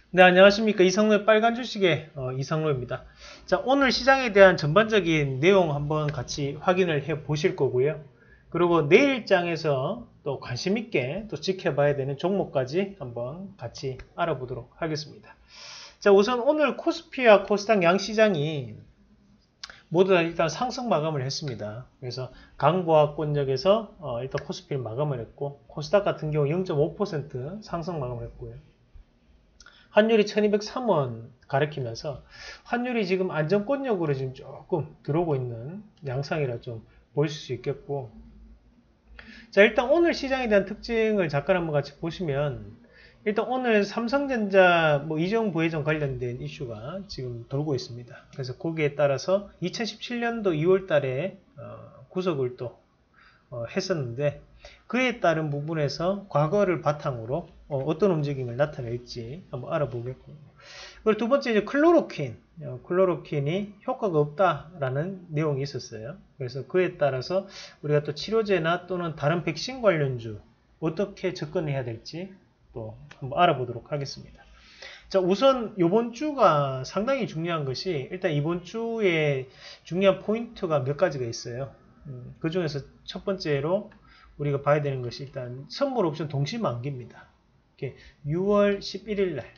네, 안녕하십니까. 이상로의 빨간 주식의 이상로입니다. 자, 오늘 시장에 대한 전반적인 내용 한번 같이 확인을 해 보실 거고요. 그리고 내일장에서 또 관심 있게 또 지켜봐야 되는 종목까지 한번 같이 알아보도록 하겠습니다. 자, 우선 오늘 코스피와 코스닥 양시장이 모두 다 일단 상승 마감을 했습니다. 그래서 강보합권역에서 일단 코스피를 마감을 했고, 코스닥 같은 경우 0.5% 상승 마감을 했고요. 환율이 1203원 가리키면서 환율이 지금 안정권역으로 지금 조금 들어오고 있는 양상이라 좀 보실 수 있겠고, 자, 일단 오늘 시장에 대한 특징을 잠깐 한번 같이 보시면, 일단 오늘 삼성전자 이재용 부회장 관련된 이슈가 지금 돌고 있습니다. 그래서 거기에 따라서 2017년도 2월 달에 구속을 또 했었는데, 그에 따른 부분에서 과거를 바탕으로 어떤 움직임을 나타낼지 한번 알아보겠고, 그리고 두 번째 이제 클로로퀸이 효과가 없다라는 내용이 있었어요. 그래서 그에 따라서 우리가 또 치료제나 또는 다른 백신 관련주 어떻게 접근해야 될지 또 한번 알아보도록 하겠습니다. 자, 우선 이번 주가 상당히 중요한 것이, 일단 이번 주에 중요한 포인트가 몇 가지가 있어요. 그 중에서 첫 번째로 우리가 봐야 되는 것이 일단 선물 옵션 동시 만기입니다. 6월 11일 날.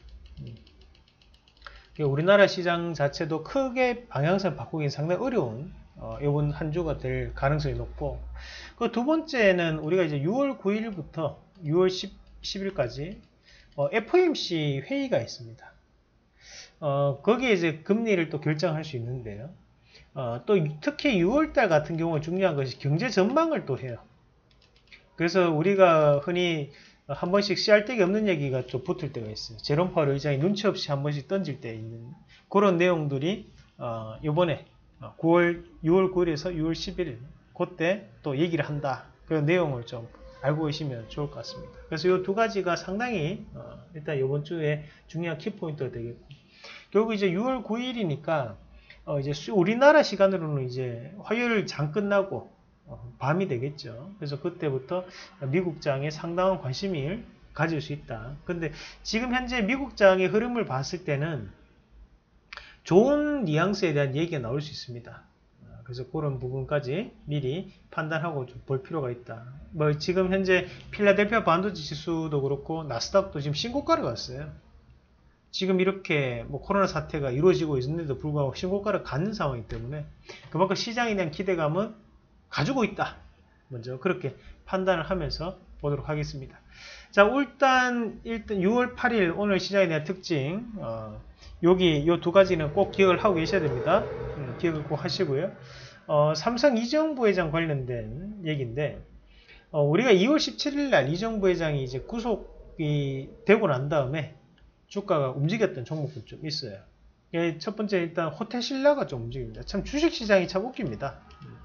우리나라 시장 자체도 크게 방향성을 바꾸기는 상당히 어려운 이번 한 주가 될 가능성이 높고, 그 두 번째는 우리가 이제 6월 9일부터 6월 10일까지 FOMC 회의가 있습니다. 거기에 이제 금리를 또 결정할 수 있는데요. 또 특히 6월달 같은 경우는 중요한 것이 경제 전망을 또 해요. 그래서 우리가 흔히 한 번씩 씨알데기 없는 얘기가 좀 붙을 때가 있어요. 제롬 파월 의장이 눈치 없이 한 번씩 던질 때 있는 그런 내용들이 이번에 6월 9일에서 6월 11일 그때 또 얘기를 한다. 그런 내용을 좀 알고 계시면 좋을 것 같습니다. 그래서 이 두 가지가 상당히 일단 이번 주에 중요한 키포인트가 되겠고, 결국 이제 6월 9일이니까 이제 우리나라 시간으로는 이제 화요일 장 끝나고 밤이 되겠죠. 그래서 그때부터 미국장에 상당한 관심을 가질 수 있다. 근데 지금 현재 미국장의 흐름을 봤을 때는 좋은 뉘앙스에 대한 얘기가 나올 수 있습니다. 그래서 그런 부분까지 미리 판단하고 좀 볼 필요가 있다. 지금 현재 필라델피아 반도체 지수도 그렇고 나스닥도 지금 신고가를 갔어요. 지금 이렇게 코로나 사태가 이루어지고 있는데도 불구하고 신고가를 갖는 상황이기 때문에 그만큼 시장에 대한 기대감은 가지고 있다. 먼저 그렇게 판단을 하면서 보도록 하겠습니다. 자, 일단 6월 8일 오늘 시장에 대한 특징, 여기 이 두 가지는 꼭 기억을 하고 계셔야 됩니다. 기억을 꼭 하시고요. 삼성 이재용 부회장 관련된 얘기인데, 우리가 2월 17일 날 이재용 부회장이 이제 구속이 되고 난 다음에 주가가 움직였던 종목도 좀 있어요. 첫 번째 일단 호텔신라가 좀 움직입니다. 참 주식시장이 참 웃깁니다.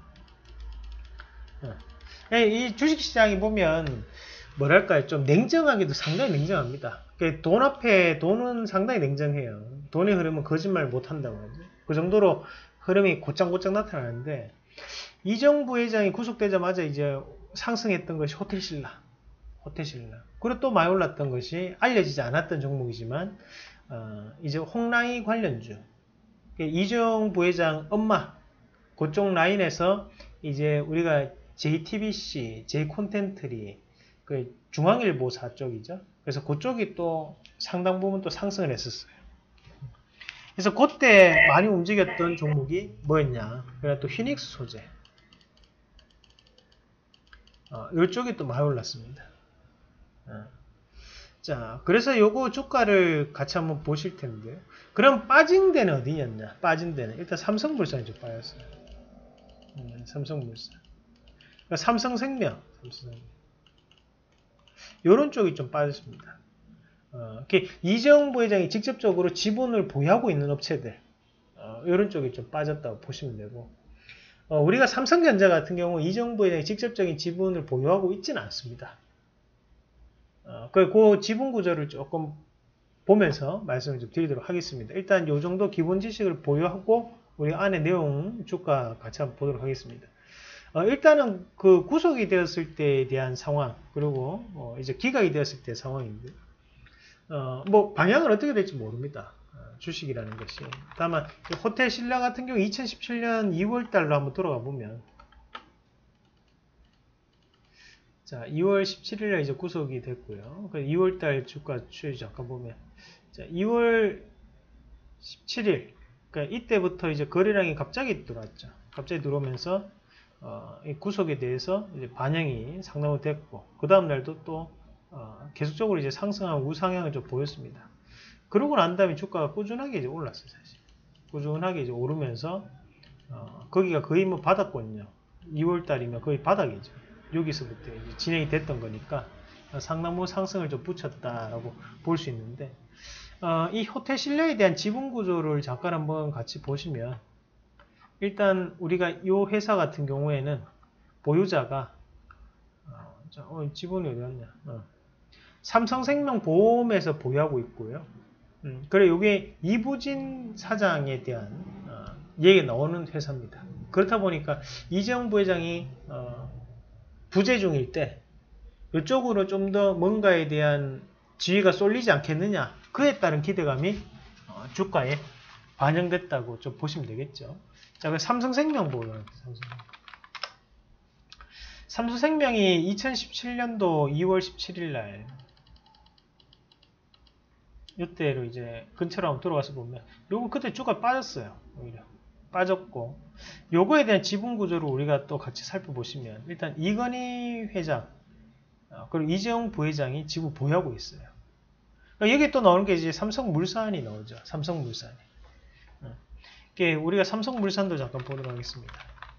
이 주식시장이 보면 뭐랄까요, 좀 냉정하기도 상당히 냉정합니다. 돈 앞에 돈은 상당히 냉정해요. 돈의 흐름은 거짓말 못한다고 하죠. 그 정도로 흐름이 곧장곧장 나타나는데, 이재용 부회장이 구속되자마자 이제 상승했던 것이 호텔신라. 그리고 또 많이 올랐던 것이 알려지지 않았던 종목이지만 이제 홍라이 관련주, 이재용 부회장 엄마 그쪽 라인에서 이제 우리가 JTBC, J콘텐트리, 그 중앙일보사 쪽이죠. 그래서 그쪽이 또 상당 부분 또 상승을 했었어요. 그래서 그때 많이 움직였던 종목이 뭐였냐? 그래 또 휴닉스 소재. 이쪽이 또 많이 올랐습니다. 자, 그래서 요거 주가를 같이 한번 보실 텐데요. 그럼 빠진 데는 어디였냐? 빠진 데는 일단 삼성물산이 좀 빠졌어요. 삼성물산. 그러니까 삼성생명. 요런 쪽이 좀 빠졌습니다. 이재용 부회장이 직접적으로 지분을 보유하고 있는 업체들, 요런 쪽이 좀 빠졌다고 보시면 되고, 우리가 삼성전자 같은 경우 이재용 부회장이 직접적인 지분을 보유하고 있지는 않습니다. 그 지분 구조를 조금 보면서 말씀을 좀 드리도록 하겠습니다. 일단 이 정도 기본 지식을 보유하고 우리 안에 내용 주가 같이 한번 보도록 하겠습니다. 일단은 그 구속이 되었을 때에 대한 상황, 그리고 이제 기각이 되었을 때 상황인데, 뭐 방향은 어떻게 될지 모릅니다. 주식이라는 것이. 다만 호텔 신라 같은 경우 2017년 2월 달로 한번 돌아가 보면, 자 2월 17일에 이제 구속이 됐고요. 2월 달 주가 추이 잠깐 보면, 자 2월 17일, 그러니까 이때부터 이제 거래량이 갑자기 들어왔죠. 갑자기 들어오면서 이 구속에 대해서 이제 반영이 상당히 됐고, 그 다음 날도 또 계속적으로 이제 상승한 우상향을 좀 보였습니다. 그러고 난 다음에 주가가 꾸준하게 이제 올랐어요, 사실. 꾸준하게 이제 오르면서 거기가 거의 뭐 바닥권이요. 2월 달이면 거의 바닥이죠. 여기서부터 이제 진행이 됐던 거니까 상당히 상승을 좀 붙였다라고 볼 수 있는데, 이 호텔 신라에 대한 지분 구조를 잠깐 한번 같이 보시면, 일단 우리가 이 회사 같은 경우에는 보유자가 지분이 어디 갔냐? 삼성생명 보험에서 보유하고 있고요. 그래 이게 이부진 사장에 대한 얘기가 나오는 회사입니다. 그렇다 보니까 이재용 부회장이 부재 중일 때 이쪽으로 좀 더 뭔가에 대한 지위가 쏠리지 않겠느냐, 그에 따른 기대감이 주가에 반영됐다고 좀 보시면 되겠죠. 자, 그 삼성생명 보면, 삼성생명이 2017년도 2월 17일 날 이때로 이제 근처로 한번 들어가서 보면, 요거 그때 주가 빠졌어요. 오히려 빠졌고, 요거에 대한 지분 구조를 우리가 또 같이 살펴보시면, 일단 이건희 회장 그리고 이재용 부회장이 지분 보유하고 있어요. 그러니까 여기에 또 나오는 게 이제 삼성물산이 나오죠. 삼성물산이. 우리가 삼성물산도 잠깐 보도록 하겠습니다.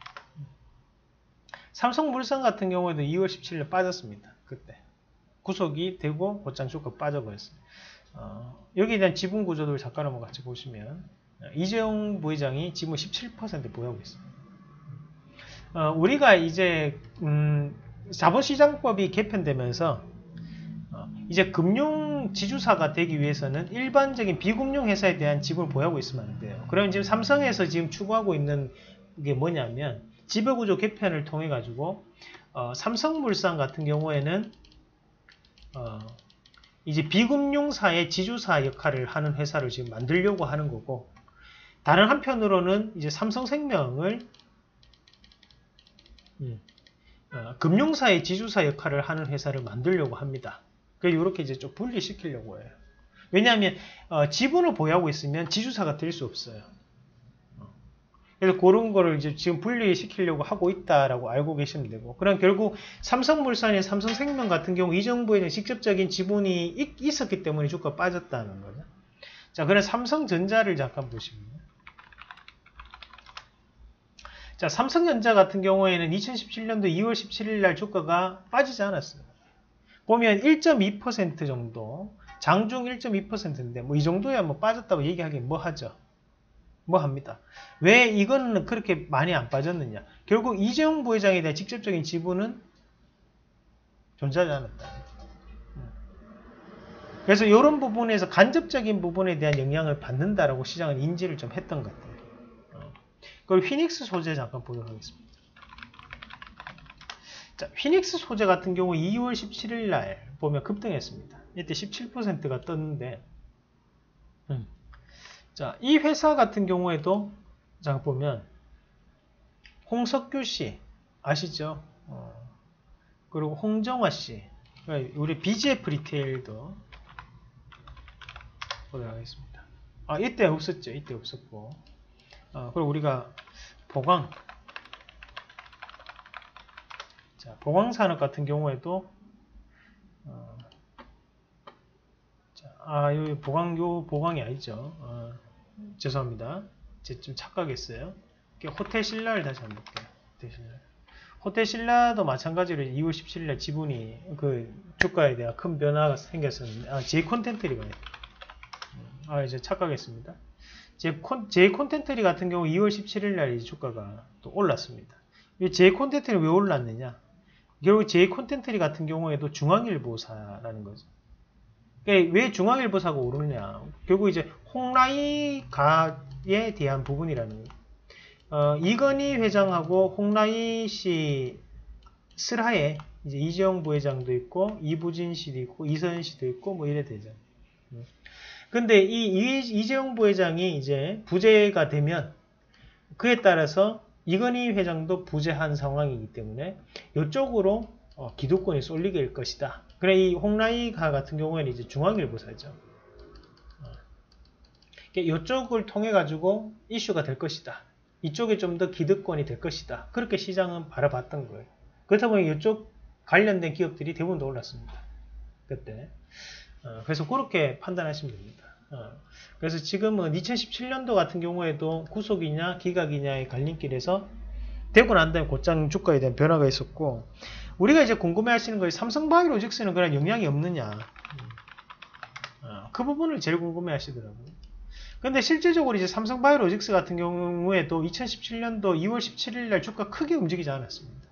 삼성물산 같은 경우에도 2월 17일 빠졌습니다. 그때 구속이 되고 곧장 주가 빠져버렸어요. 여기에 대한 지분 구조를 잠깐 한번 같이 보시면, 이재용 부회장이 지분 17% 보유하고 있어요. 우리가 이제 자본시장법이 개편되면서 이제 금융지주사가 되기 위해서는 일반적인 비금융 회사에 대한 지분을 보유하고 있으면 안 돼요. 그럼 지금 삼성에서 지금 추구하고 있는 게 뭐냐면, 지배구조 개편을 통해 가지고 삼성물산 같은 경우에는 이제 비금융사의 지주사 역할을 하는 회사를 지금 만들려고 하는 거고, 다른 한편으로는 이제 삼성생명을 금융사의 지주사 역할을 하는 회사를 만들려고 합니다. 그래서 이렇게 이제 좀 분리시키려고 해요. 왜냐하면 지분을 보유하고 있으면 지주사가 될 수 없어요. 그래서 그런 거를 이제 지금 분리시키려고 하고 있다라고 알고 계시면 되고, 그럼 결국 삼성물산의 삼성생명 같은 경우 이 정부에는 직접적인 지분이 있었기 때문에 주가가 빠졌다는 거죠. 자, 그럼 삼성전자를 잠깐 보시면, 자, 삼성전자 같은 경우에는 2017년도 2월 17일 날 주가가 빠지지 않았어요. 보면 1.2% 정도, 장중 1.2%인데 뭐 이 정도야 뭐 빠졌다고 얘기하기엔 뭐 하죠. 뭐 합니다. 왜 이거는 그렇게 많이 안 빠졌느냐? 결국 이재용 부회장에 대한 직접적인 지분은 존재하지 않았다. 그래서 이런 부분에서 간접적인 부분에 대한 영향을 받는다라고 시장은 인지를 좀 했던 것 같아요. 그리고 휘닉스 소재 잠깐 보도록 하겠습니다. 자, 휘닉스 소재 같은 경우 2월 17일 날 보면 급등했습니다. 이때 17%가 떴는데, 자, 이 회사 같은 경우에도 잠깐 보면 홍석규 씨 아시죠? 그리고 홍정화 씨, 우리 BGF 리테일도 보도록 하겠습니다. 이때 없었죠. 이때 없었고, 그리고 우리가 보강, 자, 보강산업 같은 경우에도 여기 보강이 아니죠. 죄송합니다. 제가 좀 착각했어요. 호텔 신라를 다시 한번 볼게요. 호텔 신라도 마찬가지로 2월 17일에 지분이 주가에 대한 큰 변화가 생겼었는데, J 콘텐트리가 이제 착각했습니다. J 콘텐트리 같은 경우 2월 17일 날 주가가 또 올랐습니다. 이 J 콘텐트리 왜 올랐느냐? 결국 J 콘텐트리 같은 경우에도 중앙일보사라는 거죠. 왜 중앙일보사가 오르느냐? 결국 이제 홍라이가에 대한 부분이라는 거예요. 이건희 회장하고 홍라이 씨 슬하에 이제 이재용 부회장도 있고, 이부진 씨도 있고, 이서연 씨도 있고, 뭐 이래 되죠. 근데 이재용 부회장이 이제 부재가 되면 그에 따라서 이건희 회장도 부재한 상황이기 때문에 이쪽으로 기득권이 쏠리게 될 것이다. 그래 이 홍라이가 같은 경우에는 이제 중앙일보사죠. 이쪽을 통해 가지고 이슈가 될 것이다. 이쪽이 좀 더 기득권이 될 것이다. 그렇게 시장은 바라봤던 거예요. 그렇다 보니 이쪽 관련된 기업들이 대부분 더 올랐습니다. 그때. 그래서 그렇게 판단하시면 됩니다. 그래서 지금은 2017년도 같은 경우에도 구속이냐 기각이냐의 갈림길에서 되고 난 다음에 곧장 주가에 대한 변화가 있었고, 우리가 이제 궁금해 하시는 거예요. 삼성바이오로직스는 그런 영향이 없느냐. 그 부분을 제일 궁금해 하시더라고요. 근데 실제적으로 이제 삼성바이오로직스 같은 경우에도 2017년도 2월 17일 날 주가 크게 움직이지 않았습니다.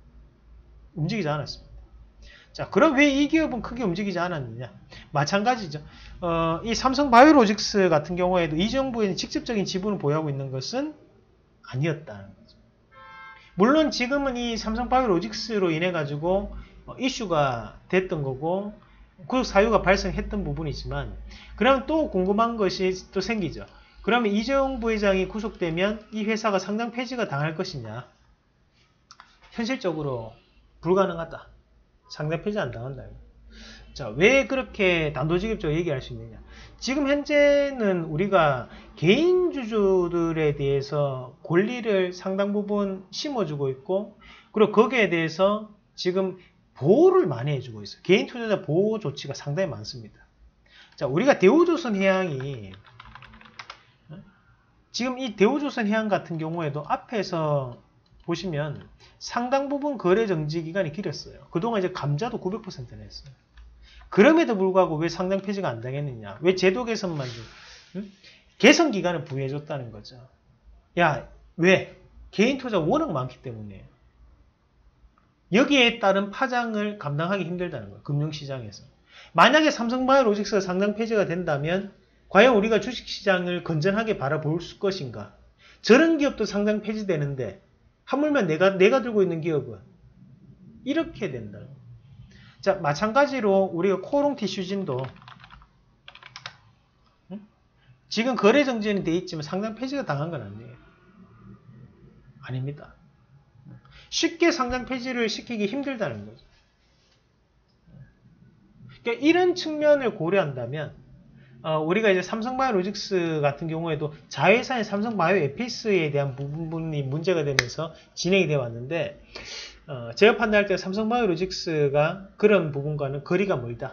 자, 그럼 왜 이 기업은 크게 움직이지 않았느냐? 마찬가지죠. 이 삼성바이오로직스 같은 경우에도 이 정부에 직접적인 지분을 보유하고 있는 것은 아니었다는 거죠. 물론 지금은 이 삼성바이오로직스로 인해 가지고 이슈가 됐던 거고 구속 사유가 발생했던 부분이지만, 그러면 또 궁금한 것이 또 생기죠. 그러면 이재용 부회장이 구속되면 이 회사가 상장 폐지가 당할 것이냐? 현실적으로 불가능하다. 상장 폐지 안 당한다. 자, 왜 그렇게 단도직입적으로 얘기할 수 있느냐? 지금 현재는 우리가 개인 주주들에 대해서 권리를 상당 부분 심어주고 있고, 그리고 거기에 대해서 지금 보호를 많이 해주고 있어요. 개인 투자자 보호 조치가 상당히 많습니다. 자, 우리가 대우조선해양이 지금 이 대우조선해양 같은 경우에도 앞에서 보시면 상당 부분 거래 정지 기간이 길었어요. 그동안 이제 감자도 900%나 했어요. 그럼에도 불구하고 왜 상장 폐지가 안 당했느냐? 왜 제도 개선만 개선 기간을 부여해줬다는 거죠. 야, 왜? 개인 투자가 워낙 많기 때문에 여기에 따른 파장을 감당하기 힘들다는 거예요. 금융시장에서. 만약에 삼성바이오로직스가 상장 폐지가 된다면 과연 우리가 주식시장을 건전하게 바라볼 것인가? 저런 기업도 상장 폐지되는데 하물며 내가 들고 있는 기업은 이렇게 된다. 자, 마찬가지로 우리가 코오롱 티슈진도 지금 거래 정지는 돼 있지만 상장 폐지가 당한 건 아니에요. 아닙니다. 쉽게 상장 폐지를 시키기 힘들다는 거죠. 그러니까 이런 측면을 고려한다면 우리가 이제 삼성바이오로직스 같은 경우에도 자회사인 삼성바이오에피스에 대한 부분이 문제가 되면서 진행이 되어 왔는데, 제가 판단할 때 삼성바이오로직스가 그런 부분과는 거리가 멀다.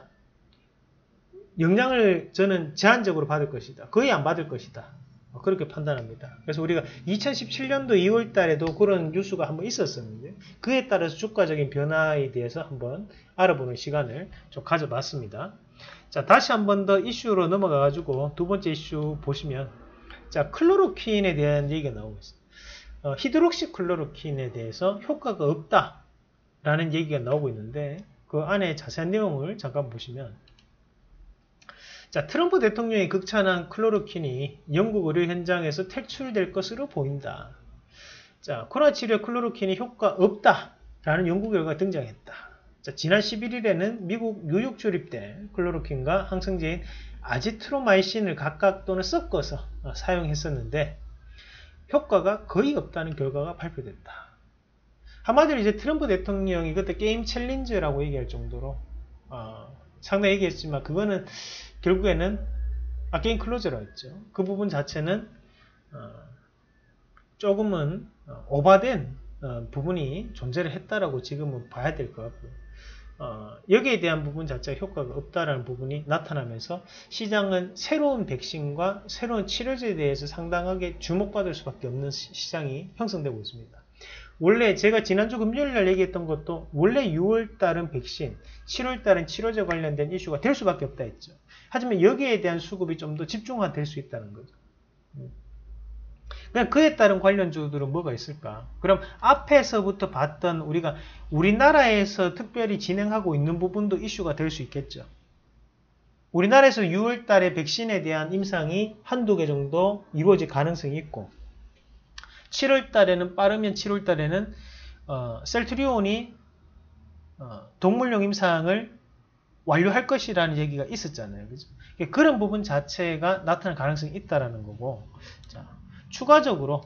영향을 저는 제한적으로 받을 것이다. 거의 안 받을 것이다. 그렇게 판단합니다. 그래서 우리가 2017년도 2월 달에도 그런 뉴스가 한번 있었었는데, 그에 따라서 주가적인 변화에 대해서 한번 알아보는 시간을 좀 가져봤습니다. 자, 다시 한번 더 이슈로 넘어가 가지고 두 번째 이슈 보시면, 자, 클로로퀸에 대한 얘기가 나오고 있어요. 히드록시 클로로퀸에 대해서 효과가 없다라는 얘기가 나오고 있는데, 그 안에 자세한 내용을 잠깐 보시면, 자, 트럼프 대통령이 극찬한 클로로킨이 영국 의료 현장에서 퇴출될 것으로 보인다. 자, 코로나 치료에 클로로킨이 효과 없다라는 연구 결과가 등장했다. 자, 지난 11일에는 미국 뉴욕 조립된 클로로킨과 항생제인 아지트로마이신을 각각 또는 섞어서 사용했었는데 효과가 거의 없다는 결과가 발표됐다. 한마디로 이제 트럼프 대통령이 그때 게임 챌린저라고 얘기할 정도로 상당히 얘기했지만 그거는 결국에는 게임 클로저라고 했죠. 그 부분 자체는 조금은 오바된 부분이 존재를 했다라고 지금은 봐야 될 것 같고요. 여기에 대한 부분 자체가 효과가 없다라는 부분이 나타나면서 시장은 새로운 백신과 새로운 치료제에 대해서 상당하게 주목받을 수밖에 없는 시장이 형성되고 있습니다. 원래 제가 지난주 금요일날 얘기했던 것도 원래 6월달은 백신, 7월달은 치료제 관련된 이슈가 될 수밖에 없다 했죠. 하지만 여기에 대한 수급이 좀 더 집중화될 수 있다는 거죠. 그냥 그에 따른 관련주들은 뭐가 있을까? 그럼 앞에서부터 봤던 우리가 우리나라에서 특별히 진행하고 있는 부분도 이슈가 될 수 있겠죠. 우리나라에서 6월달에 백신에 대한 임상이 한두 개 정도 이루어질 가능성이 있고 7월달에는 빠르면 7월달에는 셀트리온이 동물용 임상을 완료할 것이라는 얘기가 있었잖아요. 그죠? 그런 부분 자체가 나타날 가능성이 있다라는 거고, 자, 추가적으로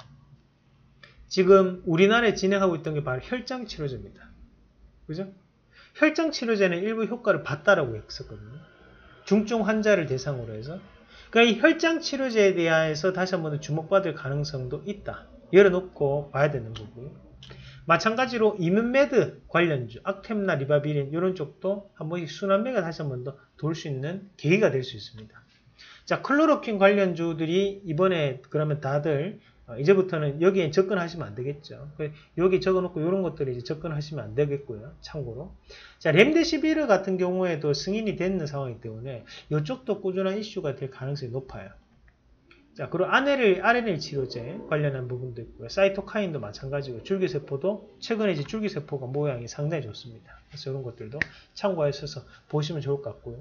지금 우리나라에 진행하고 있던 게 바로 혈장 치료제입니다. 그죠? 혈장 치료제는 일부 효과를 봤다라고 했었거든요. 중증 환자를 대상으로 해서. 그러니까 이 혈장 치료제에 대해서 다시 한번 주목받을 가능성도 있다. 열어놓고 봐야 되는 거고요. 마찬가지로 이문메드 관련주, 악템나 리바비린 이런 쪽도 한 번씩 순환매가 다시 한 번 더 돌 수 있는 계기가 될 수 있습니다. 자, 클로로킨 관련주들이 이번에 그러면 다들 이제부터는 여기에 접근하시면 안 되겠죠. 여기 적어놓고 이런 것들이 이제 접근하시면 안 되겠고요. 참고로. 자, 렘데시비르 같은 경우에도 승인이 되는 상황이기 때문에 이쪽도 꾸준한 이슈가 될 가능성이 높아요. 자, 그리고 RNA 치료제 관련한 부분도 있고요. 사이토카인도 마찬가지고, 줄기세포도 최근에 이제 줄기세포가 모양이 상당히 좋습니다. 그래서 이런 것들도 참고하셔서 보시면 좋을 것 같고요.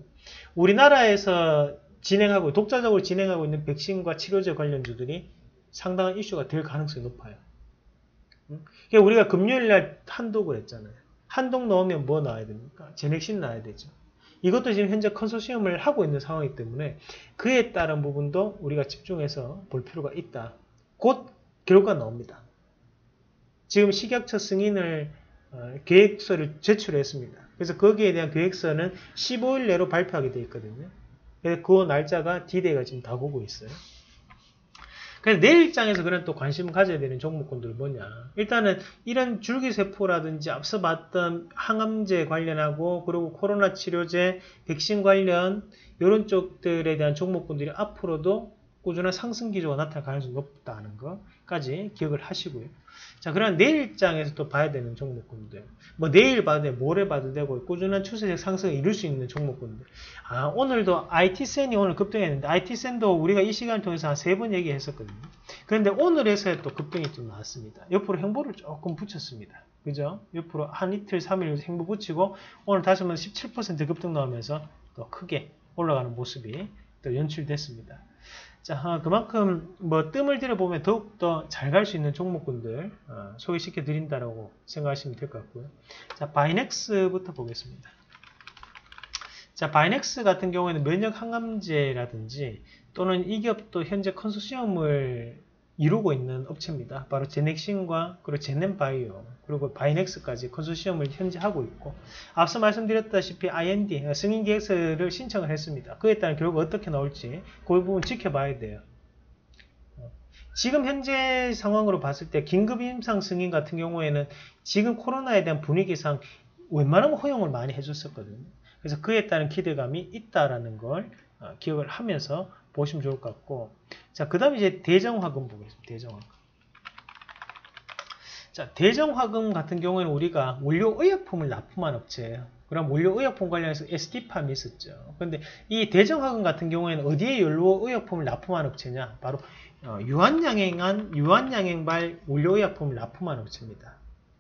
우리나라에서 독자적으로 진행하고 있는 백신과 치료제 관련주들이 상당한 이슈가 될 가능성이 높아요. 그러니까 우리가 금요일날 한독을 했잖아요. 한독 넣으면 뭐 나와야 됩니까? 제넥신 나와야 되죠. 이것도 지금 현재 컨소시엄을 하고 있는 상황이기 때문에 그에 따른 부분도 우리가 집중해서 볼 필요가 있다. 곧 결과 나옵니다. 지금 식약처 승인을 계획서를 제출했습니다. 그래서 거기에 대한 계획서는 15일 내로 발표하게 되어 있거든요. 그래서 그 날짜가 D-Day가 지금 다가오고 있어요. 그래서 내 입장에서 그런 또 관심을 가져야 되는 종목군들은 뭐냐. 일단은 이런 줄기세포라든지 앞서 봤던 항암제 관련하고 그리고 코로나 치료제, 백신 관련 이런 쪽들에 대한 종목군들이 앞으로도 꾸준한 상승 기조가 나타날 가능성이 높다는 것까지 기억을 하시고요. 자, 그럼 내일 입장에서 또 봐야 되는 종목군들. 뭐 내일 봐도 되고 모레 봐도 되고 꾸준한 추세적 상승을 이룰 수 있는 종목군들. 오늘도 IT센이 오늘 급등했는데 IT센도 우리가 이 시간을 통해서 한 3번 얘기했었거든요. 그런데 오늘에서야 또 급등이 좀 나왔습니다. 옆으로 행보를 조금 붙였습니다. 그죠? 옆으로 한 이틀, 3일 행보 붙이고 오늘 다시 한번 17% 급등 나오면서 또 크게 올라가는 모습이 또 연출됐습니다. 자, 그만큼 뭐 뜸을 들여보면 더욱더 잘 갈 수 있는 종목군들 소개시켜 드린다라고 생각하시면 될 것 같고요. 자, 바이넥스부터 보겠습니다. 자, 바이넥스 같은 경우에는 면역 항암제라든지 또는 이 기업도 현재 컨소시엄을 이루고 있는 업체입니다. 바로 제넥신과 그리고 제넨바이오 그리고 바이넥스까지 컨소시엄을 현재 하고 있고, 앞서 말씀드렸다시피 IND 승인 계획서를 신청을 했습니다. 그에 따른 결과 어떻게 나올지 그 부분 지켜봐야 돼요. 지금 현재 상황으로 봤을 때 긴급 임상 승인 같은 경우에는 지금 코로나에 대한 분위기상 웬만하면 허용을 많이 해줬었거든요. 그래서 그에 따른 기대감이 있다라는 걸 기억을 하면서 보시면 좋을 것 같고, 자, 그 다음에 이제 대정화금 보겠습니다. 대정화금. 자, 대정화금 같은 경우에는 우리가 원료의약품을 납품한 업체예요. 그럼 원료의약품 관련해서 SD팜이 있었죠. 그런데 이 대정화금 같은 경우에는 어디에 원료의약품을 납품한 업체냐? 바로 유한양행발 원료의약품을 납품한 업체입니다.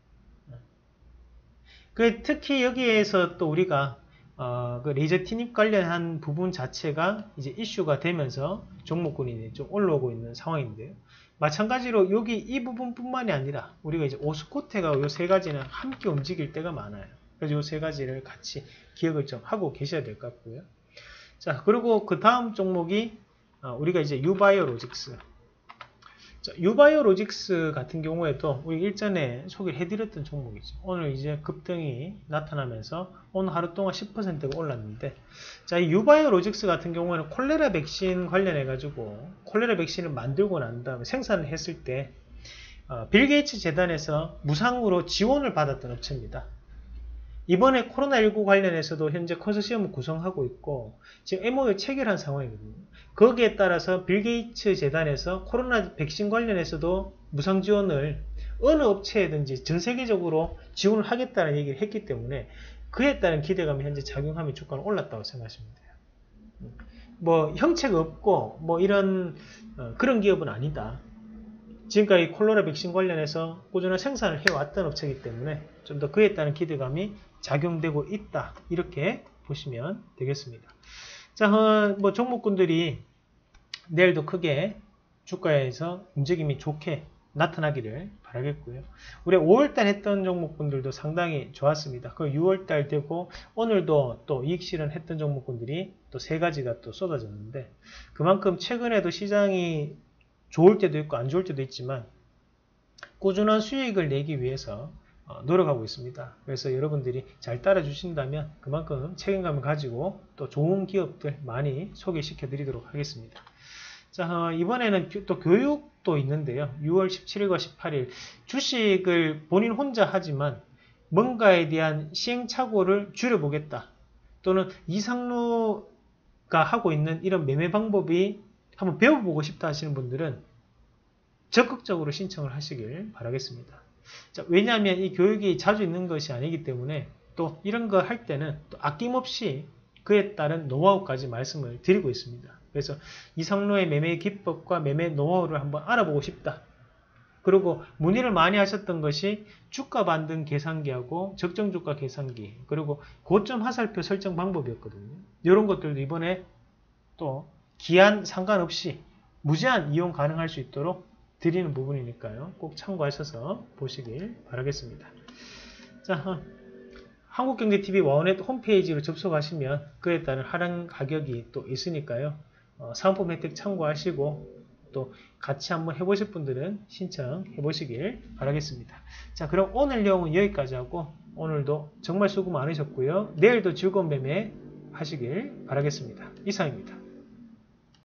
특히 여기에서 또 우리가 그 레이저 티닙 관련한 부분 자체가 이제 이슈가 되면서 종목군이 좀 올라오고 있는 상황인데요. 마찬가지로 여기 이 부분뿐만이 아니라 우리가 이제 오스코테가 이 세 가지는 함께 움직일 때가 많아요. 그래서 이 세 가지를 같이 기억을 좀 하고 계셔야 될 것 같고요. 자, 그리고 그 다음 종목이 우리가 이제 유바이오로직스. 자, 유바이오로직스 같은 경우에도 우리 일전에 소개를 해드렸던 종목이죠. 오늘 이제 급등이 나타나면서 오늘 하루 동안 10%가 올랐는데, 자, 이 유바이오로직스 같은 경우에는 콜레라 백신 관련해가지고 콜레라 백신을 만들고 난 다음에 생산을 했을 때 빌 게이츠 재단에서 무상으로 지원을 받았던 업체입니다. 이번에 코로나19 관련해서도 현재 컨소시엄을 구성하고 있고 지금 MOU 체결한 상황이거든요. 거기에 따라서 빌 게이츠 재단에서 코로나 백신 관련해서도 무상 지원을 어느 업체든지 전 세계적으로 지원을 하겠다는 얘기를 했기 때문에 그에 따른 기대감이 현재 작용하며 주가는 올랐다고 생각하시면 돼요. 뭐 형체가 없고 뭐 이런 그런 기업은 아니다. 지금까지 콜레라 백신 관련해서 꾸준한 생산을 해왔던 업체이기 때문에 좀 더 그에 따른 기대감이 작용되고 있다. 이렇게 보시면 되겠습니다. 자, 종목군들이 내일도 크게 주가에서 움직임이 좋게 나타나기를 바라겠고요. 우리 5월달 했던 종목군들도 상당히 좋았습니다. 그 6월달 되고 오늘도 또 이익 실현했던 종목군들이 또 3가지가 또 쏟아졌는데, 그만큼 최근에도 시장이 좋을 때도 있고 안 좋을 때도 있지만 꾸준한 수익을 내기 위해서 노력하고 있습니다. 그래서 여러분들이 잘 따라 주신다면 그만큼 책임감을 가지고 또 좋은 기업들 많이 소개시켜 드리도록 하겠습니다. 자, 이번에는 또 교육도 있는데요. 6월 17일과 18일 주식을 본인 혼자 하지만 뭔가에 대한 시행착오를 줄여보겠다, 또는 이상로가 하고 있는 이런 매매 방법이 한번 배워보고 싶다 하시는 분들은 적극적으로 신청을 하시길 바라겠습니다. 자, 왜냐하면 이 교육이 자주 있는 것이 아니기 때문에 또 이런 거 할 때는 또 아낌없이 그에 따른 노하우까지 말씀을 드리고 있습니다. 그래서 이상로의 매매 기법과 매매 노하우를 한번 알아보고 싶다. 그리고 문의를 많이 하셨던 것이 주가 반등 계산기하고 적정 주가 계산기, 그리고 고점 하살표 설정 방법이었거든요. 이런 것들도 이번에 또 기한 상관없이 무제한 이용 가능할 수 있도록 드리는 부분이니까요. 꼭 참고하셔서 보시길 바라겠습니다. 자, 한국경제TV 와우넷 홈페이지로 접속하시면 그에 따른 할인 가격이 또 있으니까요. 사은품 혜택 참고하시고 또 같이 한번 해보실 분들은 신청해 보시길 바라겠습니다. 자, 그럼 오늘 내용은 여기까지 하고 오늘도 정말 수고 많으셨고요. 내일도 즐거운 매매 하시길 바라겠습니다. 이상입니다.